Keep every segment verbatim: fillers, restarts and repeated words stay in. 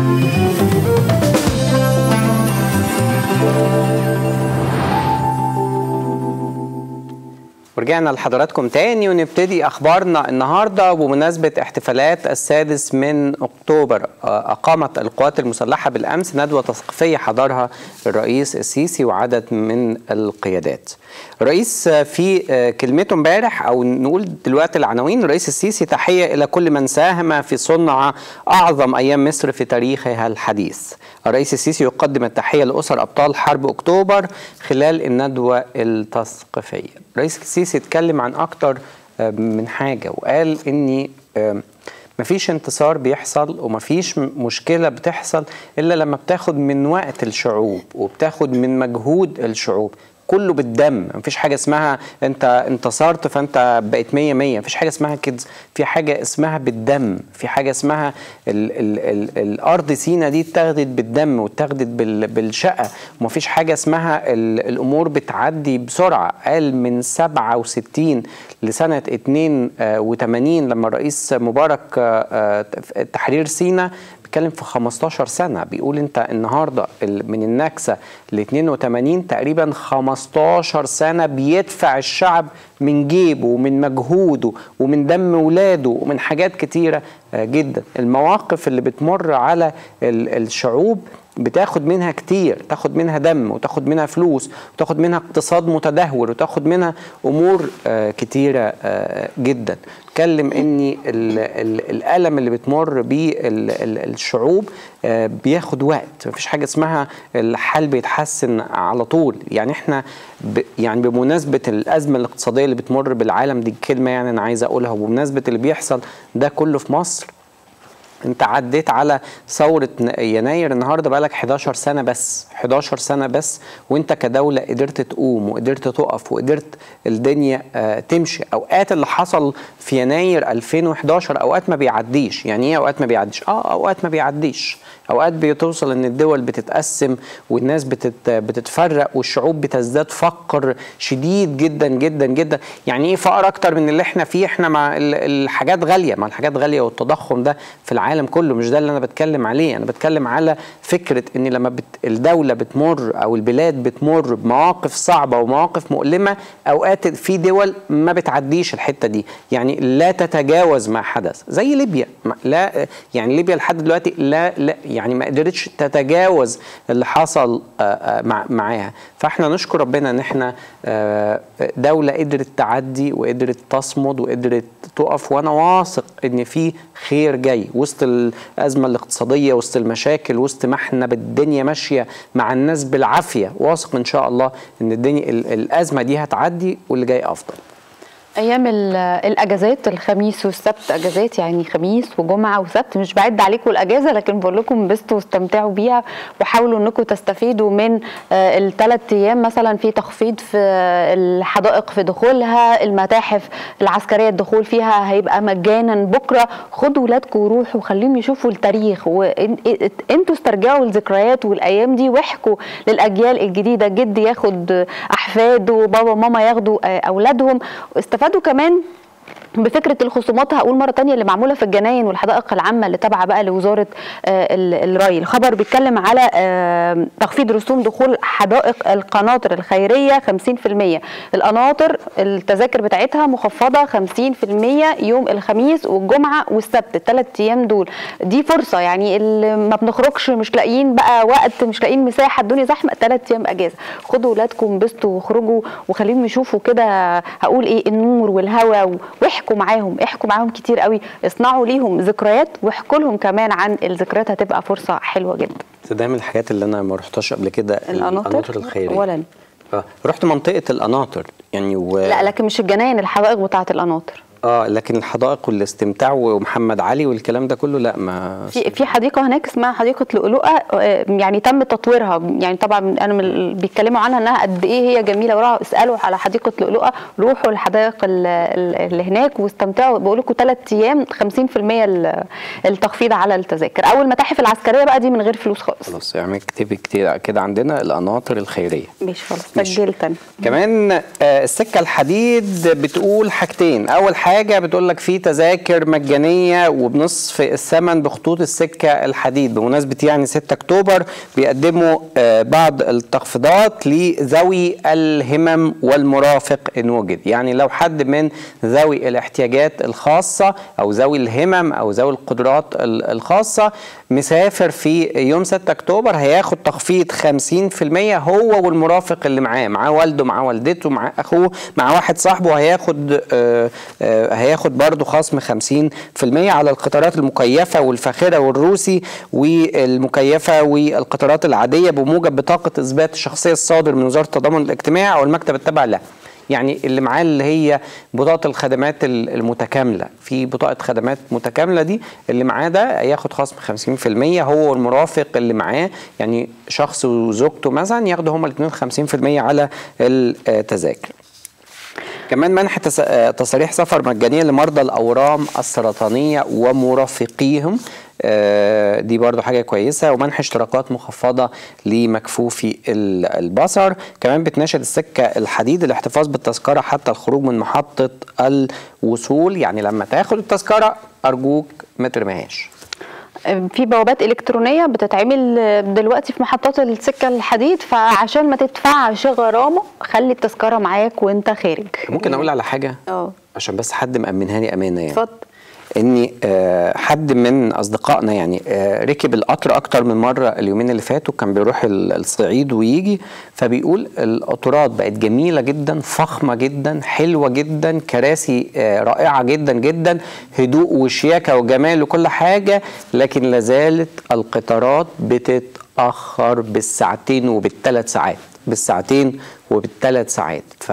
ورجعنا لحضراتكم تاني ونبتدي أخبارنا النهاردة بمناسبة احتفالات السادس من أكتوبر. أقامت القوات المسلحة بالأمس ندوة تثقيفية حضرها الرئيس السيسي وعدد من القيادات. الرئيس في كلمته امبارح أو نقول دلوقتي العناوين: الرئيس السيسي تحية إلى كل من ساهم في صنع أعظم أيام مصر في تاريخها الحديث. الرئيس السيسي يقدم التحية لأسر أبطال حرب أكتوبر خلال الندوة التثقيفية. الرئيس السيسي اتكلم عن أكتر من حاجة وقال إني مفيش انتصار بيحصل ومفيش مشكلة بتحصل إلا لما بتاخد من وقت الشعوب وبتاخد من مجهود الشعوب، كله بالدم. مفيش حاجة اسمها انت انتصرت فانت بقيت مية مية، مفيش حاجة اسمها كده. في حاجة اسمها بالدم، في حاجة اسمها ال ال ال الارض سينا دي اتاخدت بالدم واتاخدت بالشقة، ومفيش حاجة اسمها الامور بتعدي بسرعة. قال من سبعة وستين لسنة اتنين وتمانين لما الرئيس مبارك تحرير سينا بيتكلم في خمستاشر سنة. بيقول انت النهاردة من النكسة ل اتنين وتمانين تقريبا خمستاشر سنة بيدفع الشعب من جيبه ومن مجهوده ومن دم ولاده ومن حاجات كتيرة جدا. المواقف اللي بتمر على الشعوب بتاخد منها كتير، تاخد منها دم وتاخد منها فلوس وتاخد منها اقتصاد متدهور وتاخد منها امور كتيرة جدا. اتكلم اني الالم اللي بتمر بيه الشعوب بياخد وقت، مفيش حاجه اسمها الحال بيتحسن على طول. يعني احنا ب يعني بمناسبه الازمه الاقتصاديه اللي بتمر بالعالم، دي كلمه يعني انا عايز اقولها، وبمناسبه اللي بيحصل ده كله في مصر، انت عديت على ثورة يناير النهاردة بقالك حداشر سنة بس، حداشر سنة بس، وانت كدولة قدرت تقوم وقدرت تقف وقدرت الدنيا آه تمشي. اوقات اللي حصل في يناير ألفين وحداشر اوقات ما بيعديش. يعني ايه اوقات ما بيعديش؟ اه اوقات ما بيعديش، اوقات بتوصل ان الدول بتتقسم والناس بتت بتتفرق والشعوب بتزداد فقر شديد جدا جدا جدا. يعني ايه فقر اكتر من اللي احنا فيه؟ احنا مع الحاجات غالية، مع الحاجات غالية والتضخم ده في العالم العالم كله، مش ده اللي انا بتكلم عليه. انا بتكلم على فكره ان لما بت الدوله بتمر او البلاد بتمر بمواقف صعبه ومواقف مؤلمه، اوقات في دول ما بتعديش الحته دي، يعني لا تتجاوز ما حدث. زي ليبيا، لا يعني ليبيا لحد دلوقتي لا, لا يعني ما قدرتش تتجاوز اللي حصل مع معاها. فاحنا نشكر ربنا ان احنا دوله قدرت تعدي وقدرت تصمد وقدرت تقف، وانا واثق ان في خير جاي وسط الازمه الاقتصاديه، وسط المشاكل، وسط ما احنا بالدنيا ماشيه مع الناس بالعافيه. واثق ان شاء الله ان الدنيا الازمه دي هتعدي واللي جاي افضل. ايام الاجازات الخميس والسبت اجازات، يعني خميس وجمعه وسبت، مش بعد عليكم الاجازه لكن بقول لكم انبسطوا واستمتعوا بيها وحاولوا انكم تستفيدوا من الثلاث ايام. مثلا في تخفيض في الحدائق في دخولها، المتاحف العسكريه الدخول فيها هيبقى مجانا بكره. خدوا ولادكم وروحوا وخليهم يشوفوا التاريخ، وانتوا استرجعوا الذكريات والايام دي واحكوا للاجيال الجديده. جد ياخد احفاده وبابا وماما ياخدوا اولادهم. استفادوا كمان بفكره الخصومات، هقول مره ثانيه، اللي معموله في الجناين والحدائق العامه اللي تابعه بقى لوزاره الري. الخبر بيتكلم على تخفيض رسوم دخول حدائق القناطر الخيريه خمسين في المية. القناطر التذاكر بتاعتها مخفضه خمسين في المية يوم الخميس والجمعه والسبت، الثلاث ايام دول. دي فرصه، يعني اللي ما بنخرجش، مش لاقيين بقى وقت، مش لاقيين مساحه، الدنيا زحمه، ثلاث ايام اجازه. خدوا ولادكم انبسطوا واخرجوا وخليهم يشوفوا كده، هقول ايه، النور والهواء، واحكوا معاهم، احكوا معاهم كتير قوي، اصنعوا ليهم ذكريات واحكوا لهم كمان عن الذكريات. هتبقى فرصه حلوه جدا. ده من الحاجات اللي انا ما رحتش قبل كده، القناطر الخيريه. ولا اه رحت منطقه القناطر يعني و... لا لكن مش الجناين، الحدائق بتاعه القناطر. اه لكن الحدائق والاستمتاع ومحمد علي والكلام ده كله لا. ما في في حديقه هناك اسمها حديقه لؤلؤه، يعني تم تطويرها. يعني طبعا انا من بيتكلموا عنها انها قد ايه هي جميله، وراحوا اسالوا على حديقه لؤلؤه، روحوا الحدائق اللي هناك واستمتعوا. بقول لكم ثلاث ايام خمسين في المية التخفيض على التذاكر. او المتاحف العسكريه بقى دي من غير فلوس خالص. خلاص يعني اكتبي كتير كده عندنا القناطر الخيريه. مش خلاص سجلت انا كمان. آه السكه الحديد بتقول حاجتين. اول حاجه حاجه بتقول لك في تذاكر مجانيه وبنصف الثمن بخطوط السكه الحديد. بمناسبه يعني ستة اكتوبر بيقدموا بعض التخفيضات لذوي الهمم والمرافق ان وجد. يعني لو حد من ذوي الاحتياجات الخاصه او ذوي الهمم او ذوي القدرات الخاصه مسافر في يوم ستة اكتوبر هياخد تخفيض خمسين في المية هو والمرافق اللي معاه، معاه والده، معاه والدته، معاه اخوه، مع واحد صاحبه، هياخد آآ آآ هياخد برضه خصم خمسين في المية على القطارات المكيفه والفاخره والروسي والمكيفه والقطارات العاديه بموجب بطاقه اثبات الشخصيه الصادر من وزاره التضامن الاجتماعي او المكتب التابع لها. يعني اللي معاه اللي هي بطاقه الخدمات المتكامله، في بطاقه خدمات متكامله دي اللي معاه ده هياخد خصم خمسين في المية هو والمرافق اللي معاه، يعني شخص وزوجته مثلا ياخدوا هما الاثنين خمسين في المية على التذاكر. كمان منح تصاريح سفر مجانيه لمرضى الاورام السرطانيه ومرافقيهم، دي برضو حاجة كويسة. ومنح اشتراكات مخفضة لمكفوفي البصر. كمان بتناشد السكة الحديد الاحتفاظ بالتذكرة حتى الخروج من محطة الوصول، يعني لما تاخد التذكرة أرجوك ما ترميهاش. في بوابات إلكترونية بتتعمل دلوقتي في محطات السكة الحديد، فعشان ما تدفعش غرامة خلي التذكرة معاك وانت خارج. ممكن أقول على حاجة؟ اه عشان بس حد مأمنها لي أمانة يعني. اتفضل. اني آه حد من اصدقائنا يعني آه ركب القطر اكتر من مره اليومين اللي فاتوا، كان بيروح الصعيد ويجي، فبيقول القطارات بقت جميله جدا، فخمه جدا، حلوه جدا، كراسي آه رائعه جدا جدا، هدوء وشياكه وجمال وكل حاجه، لكن لازالت القطارات بتتاخر بالساعتين وبالثلاث ساعات، بالساعتين وبالثلاث ساعات. ف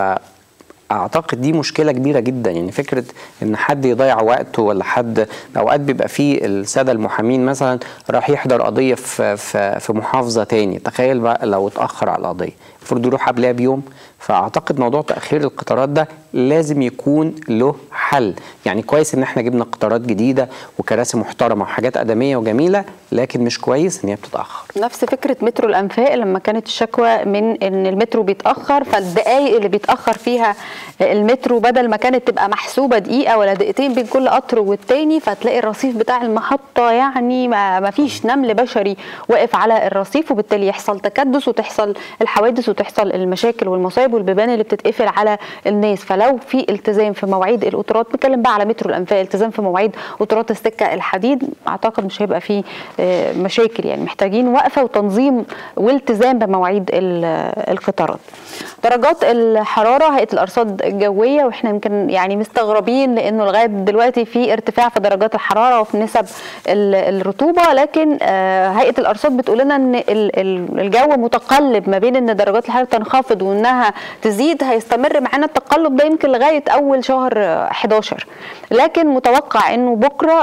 اعتقد دي مشكله كبيره جدا. يعني فكره ان حد يضيع وقته، ولا حد اوقات بيبقى فيه الساده المحامين مثلا راح يحضر قضيه في في في محافظه تاني، تخيل بقى لو اتاخر على القضيه المفروض يروح قبلها بيوم. فاعتقد موضوع تاخير القطارات ده لازم يكون له حل. يعني كويس ان احنا جبنا قطارات جديده وكراسي محترمه وحاجات ادميه وجميله، لكن مش كويس ان هي بتتاخر. نفس فكره مترو الانفاق لما كانت الشكوى من ان المترو بيتاخر، فالدقائق اللي بيتاخر فيها المترو بدل ما كانت تبقى محسوبه دقيقه ولا دقيقتين بين كل قطر والتاني، فتلاقي الرصيف بتاع المحطه يعني ما فيش نمل بشري واقف على الرصيف، وبالتالي يحصل تكدس وتحصل الحوادث وتحصل المشاكل والمصايب والبيبان اللي بتتقفل على الناس. فلو في التزام في مواعيد القطارات، بتكلم بقى على مترو الانفاق، التزام في مواعيد قطارات السكه الحديد، اعتقد مش هيبقى فيه مشاكل. يعني محتاجين وقفه وتنظيم والتزام بمواعيد القطارات. درجات الحراره، هيئه الارصاد الجويه، واحنا يمكن يعني مستغربين لانه لغايه دلوقتي في ارتفاع في درجات الحراره وفي نسب الرطوبه، لكن هيئه الارصاد بتقول لنا ان الجو متقلب ما بين ان درجات الحراره تنخفض وانها تزيد. هيستمر معانا التقلب ده يمكن لغايه اول شهر احداشر، لكن متوقع انه بكره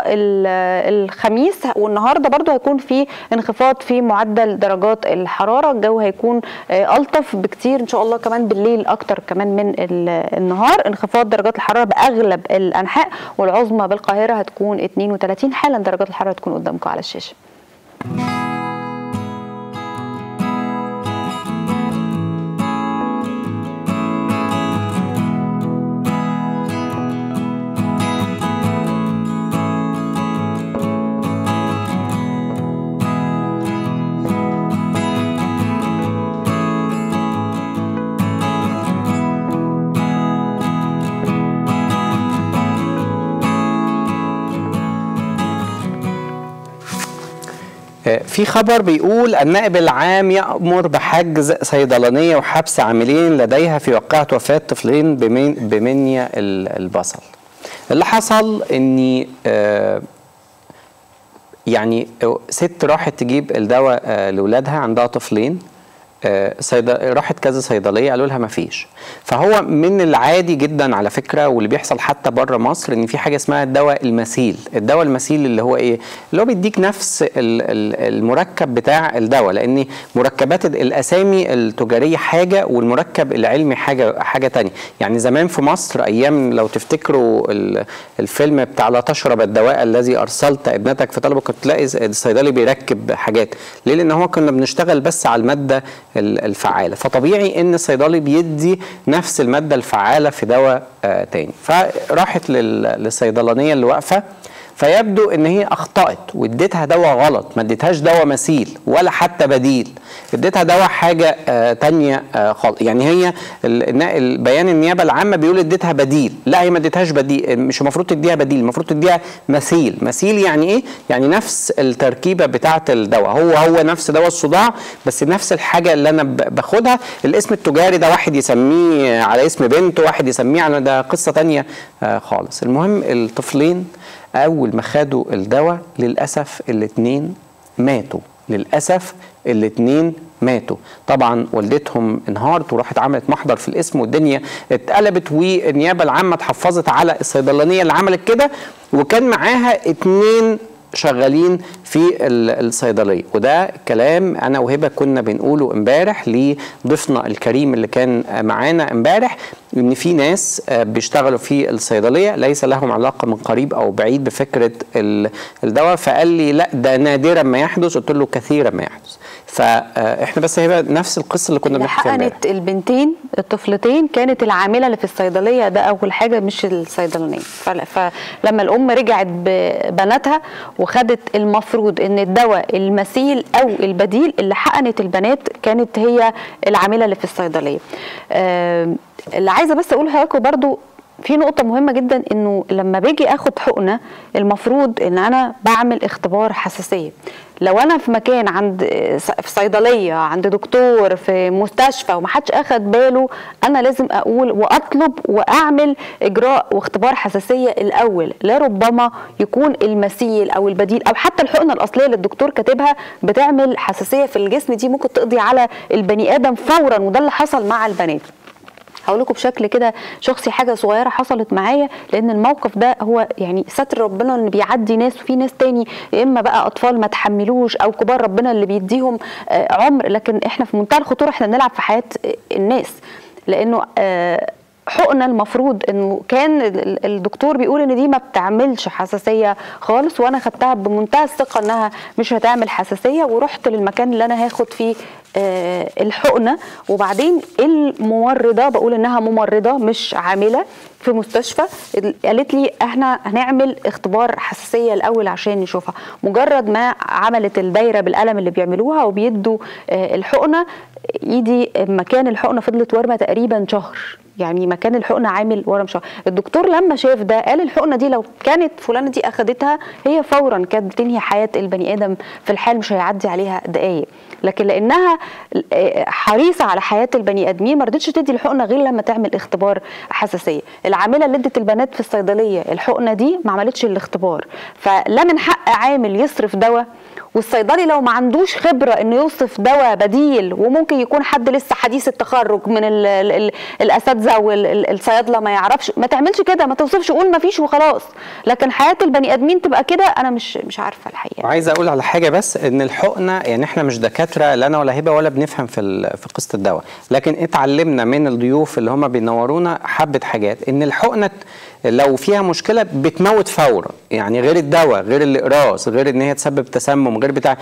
الخميس والنهارده برضو هيكون في انخفاض في معدل درجات الحراره. الجو هيكون الطف بكتير ان شاء الله، كمان بالليل اكتر كمان من النهار. انخفاض درجات الحراره باغلب الانحاء، والعظمى بالقاهره هتكون اتنين وتلاتين. حالا درجات الحراره تكون قدامكم على الشاشه. في خبر بيقول النائب العام يأمر بحجز صيدلانية وحبس عاملين لديها في واقعة وفاة طفلين بمنيا البصل. اللي حصل اني يعني ست راحت تجيب الدواء لولادها، عندها طفلين، راحت كذا صيدليه قالوا لها ما فيش. فهو من العادي جدا على فكره، واللي بيحصل حتى بره مصر، ان في حاجه اسمها الدواء المثيل. الدواء المثيل اللي هو ايه؟ اللي هو بيديك نفس المركب بتاع الدواء، لان مركبات الاسامي التجاريه حاجه والمركب العلمي حاجه حاجه ثانيه. يعني زمان في مصر ايام لو تفتكروا الفيلم بتاع لا تشرب الدواء الذي ارسلت ابنتك في طلبه، كنت تلاقي الصيدلي بيركب حاجات. ليه؟ لان هو كنا بنشتغل بس على الماده الفعاله، فطبيعي ان الصيدلي بيدي نفس الماده الفعاله في دواء آه تاني. فراحت للصيدلانيه اللي واقفه، فيبدو ان هي اخطأت واديتها دواء غلط، ما اديتهاش دواء مثيل ولا حتى بديل، اديتها دواء حاجه آه تانيه آه خالص. يعني هي البيان النيابه العامه بيقول اديتها بديل، لا هي ما اديتهاش بديل، مش المفروض تديها بديل، المفروض تديها مثيل. مثيل يعني ايه؟ يعني نفس التركيبه بتاعه الدواء، هو هو نفس دواء الصداع بس نفس الحاجه اللي انا باخدها. الاسم التجاري ده واحد يسميه على اسم بنته، واحد يسميه على ده قصه تانيه آه خالص. المهم الطفلين أول ما خدوا الدواء للأسف الاتنين ماتوا، للأسف الاتنين ماتوا. طبعا والدتهم انهارت وراحت عملت محضر في القسم والدنيا اتقلبت، والنيابة العامة اتحفظت على الصيدلانية اللي عملت كده، وكان معاها اتنين شغالين في الصيدليه. وده كلام انا وهبه كنا بنقوله امبارح لضيفنا الكريم اللي كان معانا امبارح، ان في ناس بيشتغلوا في الصيدليه ليس لهم علاقه من قريب او بعيد بفكره الدواء. فقال لي لا ده نادرا ما يحدث، قلت له كثيرا ما يحدث. فاحنا بس هي نفس القصه اللي كنا بنحكي فيها امبارح. حقنت البنتين الطفلتين كانت العامله اللي في الصيدليه، ده اول حاجه مش الصيدلانيه. فلما الام رجعت ببناتها وخدت المفروض ان الدواء المثيل او البديل، اللي حقنت البنات كانت هي العامله اللي في الصيدليه. آه اللي عايزه بس اقولها لكم برضو في نقطة مهمة جدا، انه لما باجي اخد حقنة المفروض ان انا بعمل اختبار حساسية. لو انا في مكان عند في صيدلية عند دكتور في مستشفى ومحدش اخد باله، انا لازم اقول واطلب واعمل اجراء واختبار حساسية الاول. لا ربما يكون المثيل او البديل او حتى الحقنة الاصلية اللي الدكتور كاتبها بتعمل حساسية في الجسم، دي ممكن تقضي على البني ادم فورا، وده اللي حصل مع البنات. هقول لكم بشكل كده شخصي حاجه صغيره حصلت معايا، لان الموقف ده هو يعني ستر ربنا اللي بيعدي ناس، وفي ناس تاني يا اما بقى اطفال ما تحملوش او كبار ربنا اللي بيديهم عمر، لكن احنا في منتهى الخطوره، احنا بنلعب في حياه الناس. لانه حقنه المفروض انه كان الدكتور بيقول ان دي ما بتعملش حساسيه خالص، وانا خدتها بمنتهى الثقه انها مش هتعمل حساسيه، ورحت للمكان اللي انا هاخد فيه آه الحقنه. وبعدين الممرضه، بقول انها ممرضه مش عامله في مستشفى، قالت لي احنا هنعمل اختبار حساسيه الاول عشان نشوفها. مجرد ما عملت الدايره بالقلم اللي بيعملوها وبيدوا آه الحقنه، ايدي مكان الحقنه فضلت ورمه تقريبا شهر، يعني مكان الحقنه عامل ورم شهر. الدكتور لما شاف ده قال الحقنه دي لو كانت فلانه دي اخدتها هي فورا كانت بتنهي حياه البني ادم في الحال، مش هيعدي عليها دقائق. لكن لانها حريصه على حياه البني ادمين ما رضتش تدي الحقنه غير لما تعمل اختبار حساسيه. العامله اللي ادت البنات في الصيدليه الحقنه دي ما عملتش الاختبار، فلا من حق عامل يصرف دواء، والصيدلي لو ما عندوش خبره انه يوصف دواء بديل، وممكن يكون حد لسه حديث التخرج من الاساتذه والصيادله ما يعرفش، ما تعملش كده، ما توصفش، قول ما فيش وخلاص. لكن حياه البني ادمين تبقى كده، انا مش مش عارفه الحقيقه. عايزه اقول على حاجه بس، ان الحقنه يعني احنا مش دكاتره، لا انا ولا هبه ولا بنفهم في في قصه الدواء، لكن اتعلمنا من الضيوف اللي هم بينورونا حبه حاجات، ان الحقنه لو فيها مشكله بتموت فورا، يعني غير الدواء، غير الاقراص، غير ان هي تسبب تسمم، غير بتاع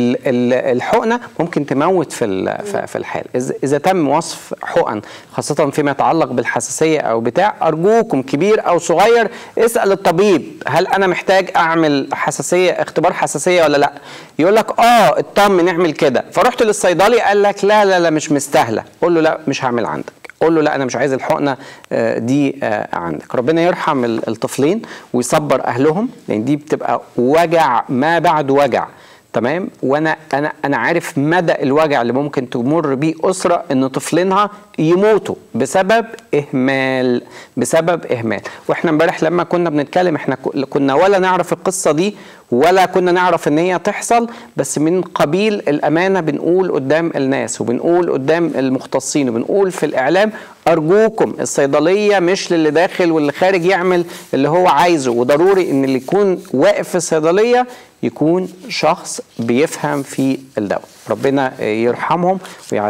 الحقنه ممكن تموت في في الحال. اذا تم وصف حقن خاصه فيما يتعلق بالحساسيه او بتاع، ارجوكم كبير او صغير اسال الطبيب هل انا محتاج اعمل حساسيه اختبار حساسيه ولا لا. يقول لك اه اطمن اعمل كده، فرحت للصيدلي قال لك لا لا لا مش مستاهله، قول له لا مش هعمل عندك، قول له لا انا مش عايز الحقنه دي عندك. ربنا يرحم الطفلين ويصبر اهلهم، لان دي بتبقى وجع ما بعد وجع. تمام. وانا انا انا عارف مدى الوجع اللي ممكن تمر بيه اسره ان طفلينها يموتوا بسبب اهمال، بسبب اهمال. واحنا امبارح لما كنا بنتكلم احنا كنا ولا نعرف القصه دي ولا كنا نعرف ان هي تحصل، بس من قبيل الامانه بنقول قدام الناس وبنقول قدام المختصين وبنقول في الاعلام، ارجوكم الصيدليه مش للي داخل واللي خارج يعمل اللي هو عايزه، وضروري ان اللي يكون واقف في الصيدليه يكون شخص بيفهم في الدواء. ربنا يرحمهم ويعز اهلهم.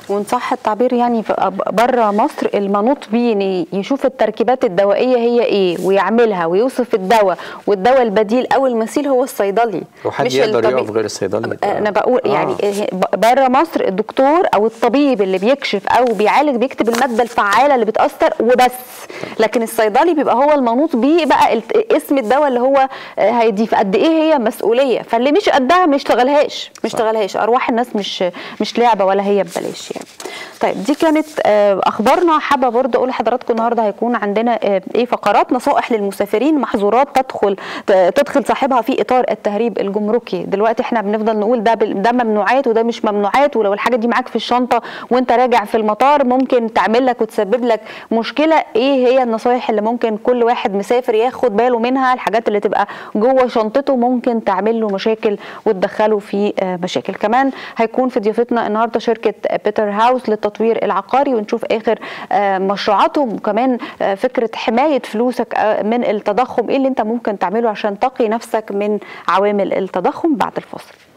وان صح التعبير يعني بره مصر المنوط بيه ان يشوف التركيبات الدوائيه هي ايه ويعملها ويوصف الدواء، والدواء البديل او المثيل هو الصيدلي، وحد يقدر يقف غير الصيدلي. انا بقول آه. يعني بره مصر الدكتور او الطبيب اللي بيكشف او بيعالج بيكتب الماده الفعاله اللي بتاثر وبس، لكن الصيدلي بيبقى هو المنوط بيه بقى اسم الدواء اللي هو هيضيف قد ايه هي مسؤوليه، فاللي مش قدها ما يشتغلهاش ما يشتغلهاش. ارواح الناس مش مش لعبه ولا هي ببلاش يعني. طيب دي كانت اخبارنا. حابه برضه اقول لحضراتكم النهارده هيكون عندنا ايه فقرات. نصائح للمسافرين، محظورات تدخل تدخل صاحبها في اطار التهريب الجمركي. دلوقتي احنا بنفضل نقول ده ده ممنوعات وده مش ممنوعات، ولو الحاجه دي معاك في الشنطه وانت راجع في المطار ممكن تعمل لك وتسبب لك مشكله. ايه هي النصائح اللي ممكن كل واحد مسافر ياخد باله منها؟ الحاجات اللي تبقى جوه شنطته ممكن تعمل له مشاكل وتدخله في مشاكل. كمان هيكون في ضيافتنا النهارده شركه بيتر هاوس للتطوير العقاري، ونشوف اخر مشروعاتهم، وكمان فكره حمايه فلوسك من التضخم، ايه اللي انت ممكن تعمله عشان تقي نفسك من عوامل التضخم بعد الفاصل.